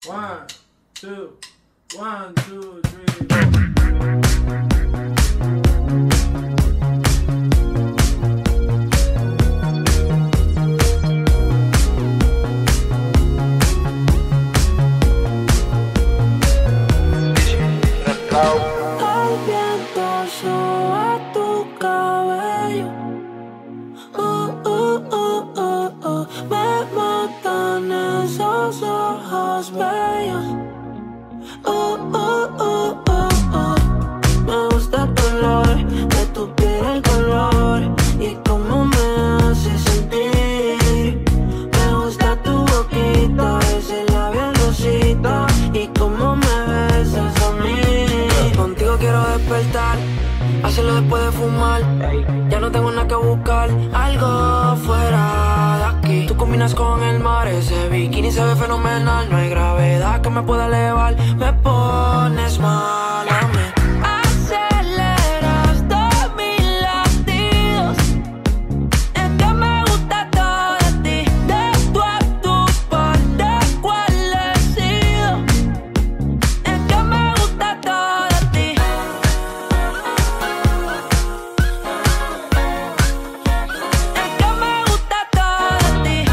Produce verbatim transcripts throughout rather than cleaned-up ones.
One, two, one, two, three, four. El viento soba tu cabello. Uh, uh, uh, uh, uh. Me matan esos ojos bellos. Uh, uh, uh, uh, uh. Me gusta el color de tu piel, el color y cómo me hace sentir. Me gusta tu boquita, ese labial rosita y cómo me besas a mí. Contigo quiero despertar, hacerlo después de fumar. Ya no tengo nada que buscar, algo fuera de aquí. Tú combinas con el mar, ese bikini se ve fenomenal. No hay gravedad que me pueda elevar, me pones mal a mí. Aceleras todos mis latidos. Es que me gusta todo de ti, de tú a tu parte, cuál he sido. Es que me gusta todo de ti. Es que me gusta todo de ti.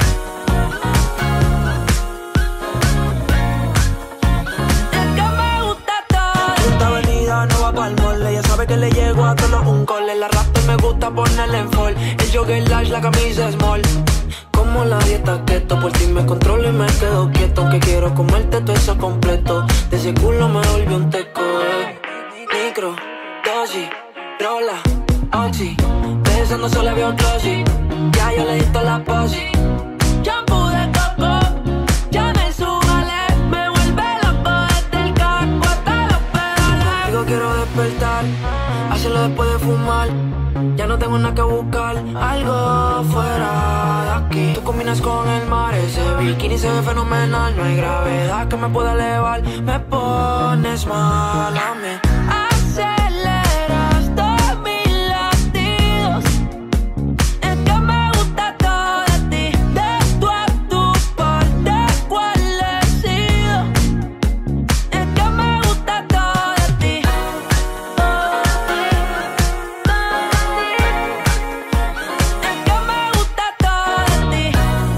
Es que me gusta todo de ti. Esta avenida no va pa'l mole, ella sabe que le llego a todos un cole. La rap me gusta ponerle en fall, el jogger large, la camisa small. Como la dieta keto, por ti me controlo y me quedo quieto. Aunque quiero comerte todo eso completo, de ese culo me volvió un teco, eh. Micro, dosis, rola, oxi, pensando solo veo glossy. Ya yo le di toda la posi. Shampoo de coco, ya me subale, me vuelve loco desde el casco hasta los pedales. Contigo quiero despertar, hacerlo después de fumar. Ya no tengo nada que buscar, algo fuera de aquí. Tú combinas con el mar, ese bikini se ve fenomenal. No hay gravedad que me pueda elevar, me pones mal a mí. Aceleras todos mis latidos. Es que me gusta todo de ti, de tú a tu parte, cuál he sido. Es que me gusta todo de ti. Es que me gusta todo de ti.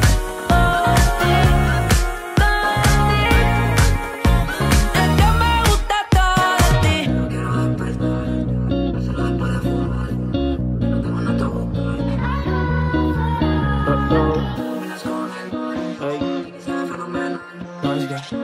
Es que me gusta todo de ti. Quiero despertar, hacerlo después de fumar. No tengo nada que buscar. Combinas con el mar, y se ve fenomenal.